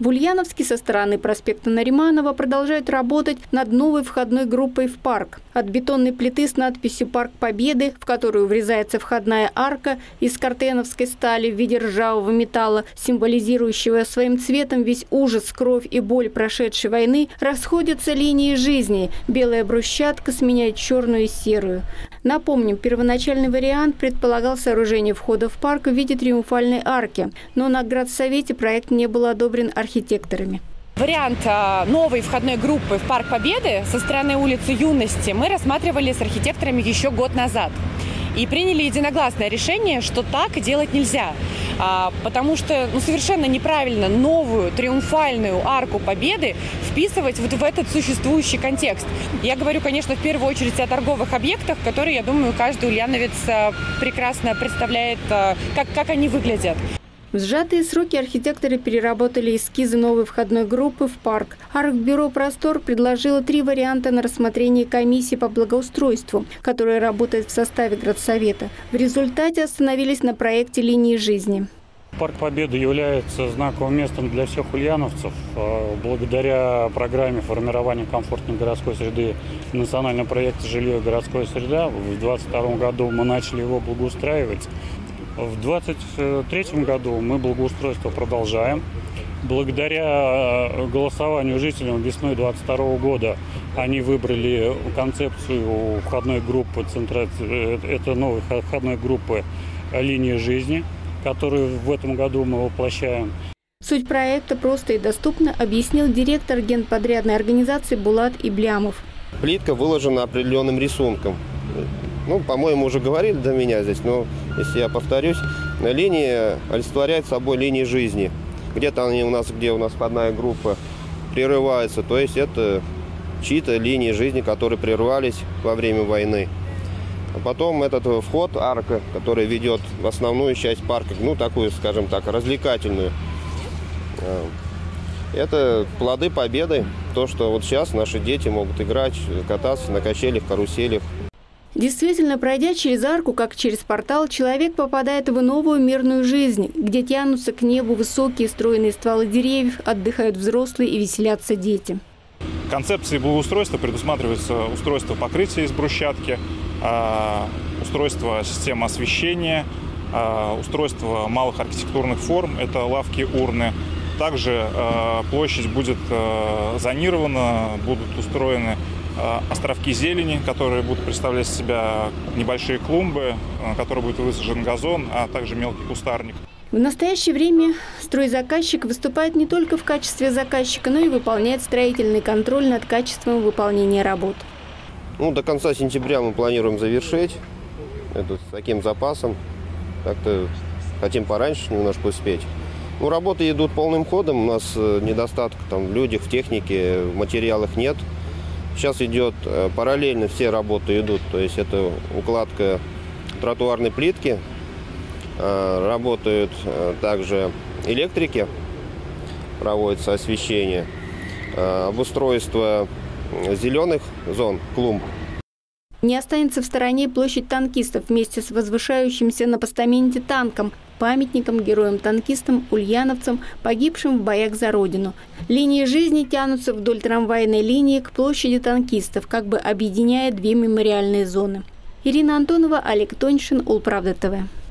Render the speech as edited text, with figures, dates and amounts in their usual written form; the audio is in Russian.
В Ульяновске со стороны проспекта Нариманова продолжают работать над новой входной группой в парк. От бетонной плиты с надписью «Парк Победы», в которую врезается входная арка из картеновской стали в виде ржавого металла, символизирующего своим цветом весь ужас, кровь и боль прошедшей войны, расходятся линии жизни. Белая брусчатка сменяет черную и серую. Напомним, первоначальный вариант предполагал сооружение входа в парк в виде триумфальной арки, но на Градсовете проект не был одобрен архитекторами. Вариант новой входной группы в Парк Победы со стороны улицы Юности мы рассматривали с архитекторами еще год назад. И приняли единогласное решение, что так делать нельзя. Потому что совершенно неправильно новую триумфальную арку Победы вписывать вот в этот существующий контекст. Я говорю, конечно, в первую очередь о торговых объектах, которые, я думаю, каждый ульяновец прекрасно представляет, как они выглядят. В сжатые сроки архитекторы переработали эскизы новой входной группы в парк. Архбюро «Простор» предложило 3 варианта на рассмотрение комиссии по благоустройству, которая работает в составе Градсовета. В результате остановились на проекте «Линии жизни». Парк Победы является знаковым местом для всех ульяновцев. Благодаря программе формирования комфортной городской среды национального проекта «Жилье и городская среда» в 2022 году мы начали его благоустраивать. В 2023 году мы благоустройство продолжаем. Благодаря голосованию жителей весной 2022 года они выбрали концепцию входной группы, это новой входной группы «Линии жизни», которую в этом году мы воплощаем. Суть проекта просто и доступно объяснил директор генподрядной организации Булат Иблямов. Плитка выложена определенным рисунком. По-моему, уже говорили до меня здесь, но если я повторюсь, линии олицетворяют собой линии жизни. Где-то они где у нас входная группа прерывается, то есть это чьи-то линии жизни, которые прервались во время войны. А потом этот вход, арка, которая ведет в основную часть парка, такую, скажем так, развлекательную. Это плоды победы, то, что вот сейчас наши дети могут играть, кататься на качелях, каруселях. Действительно, пройдя через арку, как через портал, человек попадает в новую мирную жизнь, где тянутся к небу высокие стройные стволы деревьев, отдыхают взрослые и веселятся дети. В концепции благоустройства предусматривается устройство покрытия из брусчатки, устройство системы освещения, устройство малых архитектурных форм, это лавки, урны. Также площадь будет зонирована, будут устроены островки зелени, которые будут представлять из себя небольшие клумбы, на которые будет высажен газон, а также мелкий кустарник. В настоящее время стройзаказчик выступает не только в качестве заказчика, но и выполняет строительный контроль над качеством выполнения работ. До конца сентября мы планируем завершить это с таким запасом. Как-то хотим пораньше немножко успеть. Работы идут полным ходом, у нас недостатка в людях, в технике, в материалах нет. Сейчас идет параллельно, все работы идут, то есть это укладка тротуарной плитки, работают также электрики, проводится освещение, обустройство зеленых зон, клумб. Не останется в стороне площадь танкистов вместе с возвышающимся на постаменте танком, памятником героям-танкистам, ульяновцам, погибшим в боях за Родину. Линии жизни тянутся вдоль трамвайной линии к площади танкистов, как бы объединяя 2 мемориальные зоны. Ирина Антонова, Олег Тоньшин, Улправда ТВ.